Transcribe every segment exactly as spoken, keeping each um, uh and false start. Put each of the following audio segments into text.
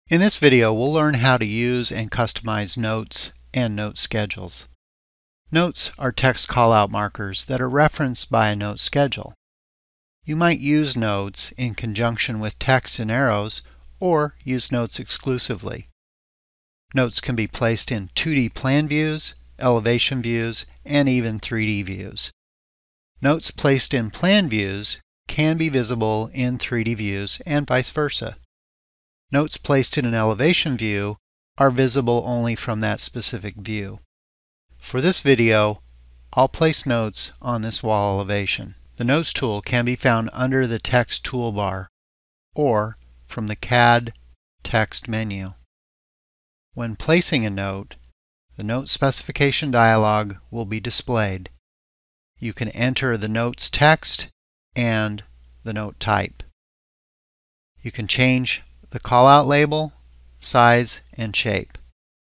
In this video, we'll learn how to use and customize notes and note schedules. Notes are text callout markers that are referenced by a note schedule. You might use notes in conjunction with text and arrows, or use notes exclusively. Notes can be placed in two D plan views, elevation views, and even three D views. Notes placed in plan views can be visible in three D views and vice versa. Notes placed in an elevation view are visible only from that specific view. For this video, I'll place notes on this wall elevation. The Notes tool can be found under the Text toolbar or from the C A D text menu. When placing a note, the note specification dialog will be displayed. You can enter the note's text and the note type. You can change the callout label, size, and shape.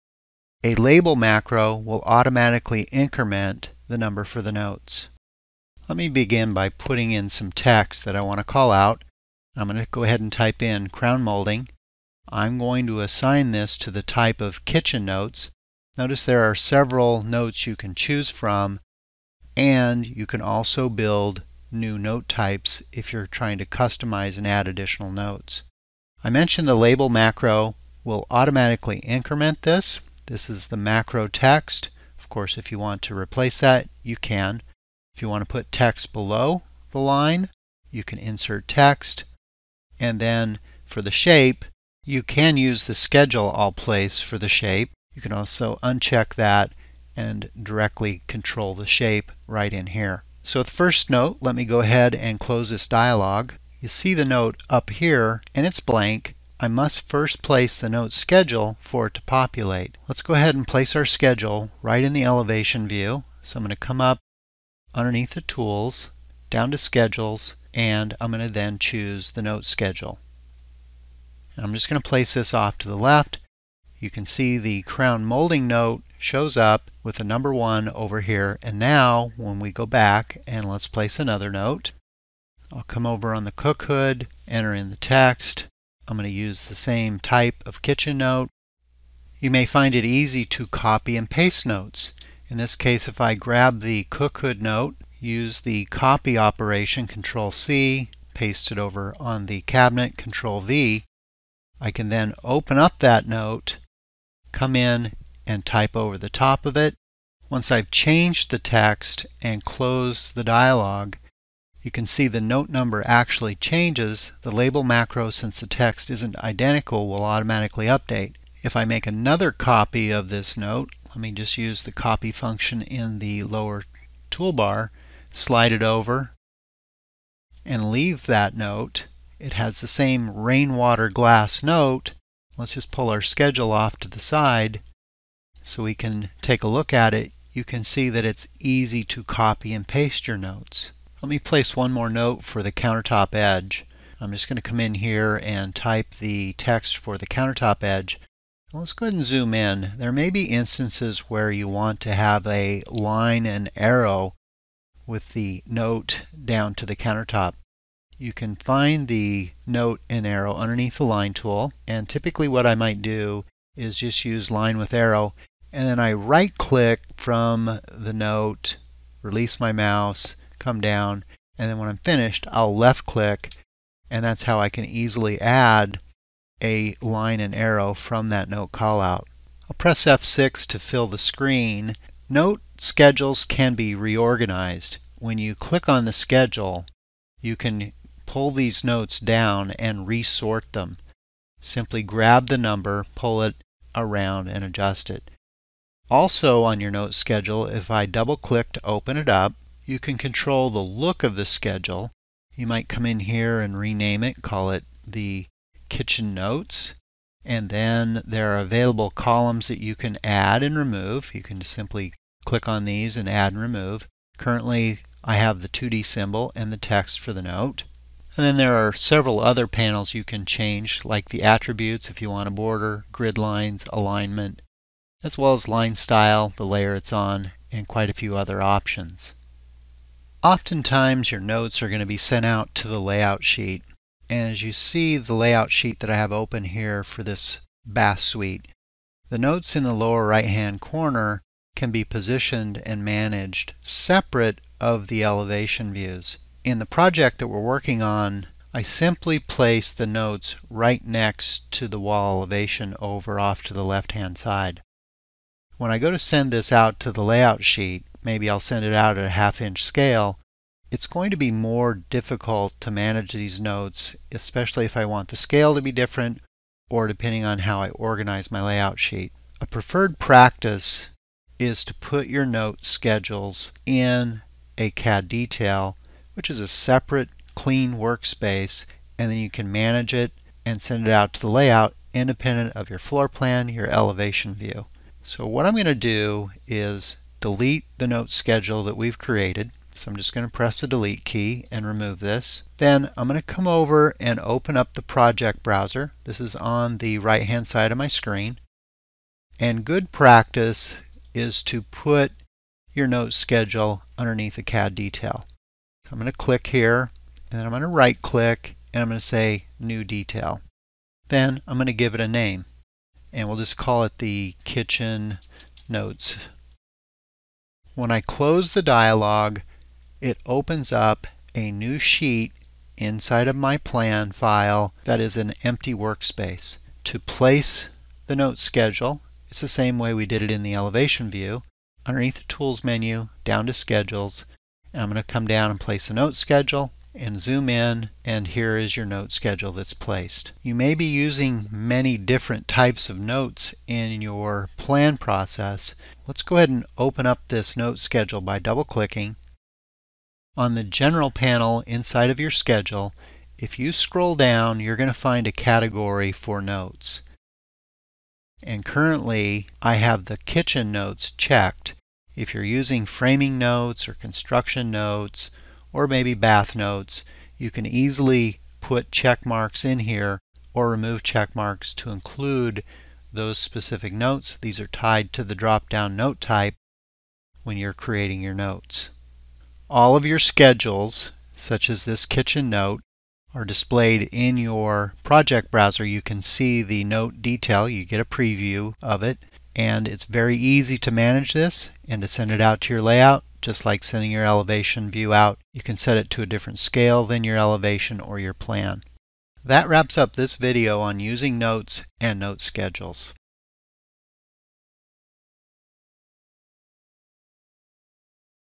A label macro will automatically increment the number for the notes. Let me begin by putting in some text that I want to call out. I'm going to go ahead and type in crown molding. I'm going to assign this to the type of kitchen notes. Notice there are several notes you can choose from, and you can also build new note types if you're trying to customize and add additional notes. I mentioned the label macro will automatically increment this. This is the macro text. Of course, if you want to replace that, you can. If you want to put text below the line, you can insert text. And then for the shape, you can use the schedule I'll place for the shape. You can also uncheck that and directly control the shape right in here. So the first note, let me go ahead and close this dialog. You see the note up here and it's blank. I must first place the note schedule for it to populate. Let's go ahead and place our schedule right in the elevation view. So I'm going to come up underneath the tools, down to schedules, and I'm going to then choose the note schedule. And I'm just going to place this off to the left. You can see the crown molding note shows up with the number one over here. And now when we go back and let's place another note, I'll come over on the cook hood, enter in the text. I'm going to use the same type of kitchen note. You may find it easy to copy and paste notes. In this case, if I grab the cook hood note, use the copy operation, control C, paste it over on the cabinet, control V, I can then open up that note, come in and type over the top of it. Once I've changed the text and closed the dialog, you can see the note number actually changes. The label macro, since the text isn't identical, will automatically update. If I make another copy of this note, let me just use the copy function in the lower toolbar, slide it over, and leave that note. It has the same rainwater glass note. Let's just pull our schedule off to the side so we can take a look at it. You can see that it's easy to copy and paste your notes. Let me place one more note for the countertop edge. I'm just going to come in here and type the text for the countertop edge. Let's go ahead and zoom in. There may be instances where you want to have a line and arrow with the note down to the countertop. You can find the note and arrow underneath the line tool, and typically what I might do is just use line with arrow, and then I right click from the note, release my mouse, come down, and then when I'm finished I'll left click, and that's how I can easily add a line and arrow from that note callout. I'll press F six to fill the screen. Note schedules can be reorganized. When you click on the schedule, you can pull these notes down and resort them. Simply grab the number, pull it around, and adjust it. Also on your note schedule, if I double click to open it up, you can control the look of the schedule. You might come in here and rename it, call it the kitchen notes, and then there are available columns that you can add and remove. You can just simply click on these and add and remove. Currently I have the two D symbol and the text for the note. And then there are several other panels you can change, like the attributes if you want a border, grid lines, alignment, as well as line style, the layer it's on, and quite a few other options. Oftentimes your notes are going to be sent out to the layout sheet. And as you see the layout sheet that I have open here for this bath suite. The notes in the lower right hand corner can be positioned and managed separate of the elevation views. In the project that we're working on, I simply place the notes right next to the wall elevation over off to the left hand side. When I go to send this out to the layout sheet, maybe I'll send it out at a half inch scale, it's going to be more difficult to manage these notes, especially if I want the scale to be different or depending on how I organize my layout sheet. A preferred practice is to put your note schedules in a C A D detail, which is a separate clean workspace, and then you can manage it and send it out to the layout independent of your floor plan, your elevation view. So what I'm going to do is delete the note schedule that we've created. So I'm just going to press the delete key and remove this. Then I'm going to come over and open up the project browser. This is on the right hand side of my screen. And good practice is to put your note schedule underneath the C A D detail. I'm going to click here, and then I'm going to right click, and I'm going to say New Detail. Then I'm going to give it a name, and we'll just call it the Kitchen Notes. When I close the dialog, it opens up a new sheet inside of my plan file that is an empty workspace. To place the note schedule, it's the same way we did it in the elevation view. Underneath the Tools menu, down to Schedules, and I'm going to come down and place a note schedule and zoom in, and here is your note schedule that's placed. You may be using many different types of notes in your plan process. Let's go ahead and open up this note schedule by double clicking. On the General panel inside of your schedule, if you scroll down, you're going to find a category for notes. And currently I have the kitchen notes checked. If you're using framing notes or construction notes or maybe bath notes, you can easily put check marks in here or remove check marks to include those specific notes. These are tied to the drop-down note type when you're creating your notes. All of your schedules, such as this kitchen note, are displayed in your project browser. You can see the note detail. You get a preview of it, and it's very easy to manage this and to send it out to your layout, just like sending your elevation view out. You can set it to a different scale than your elevation or your plan. That wraps up this video on using notes and note schedules.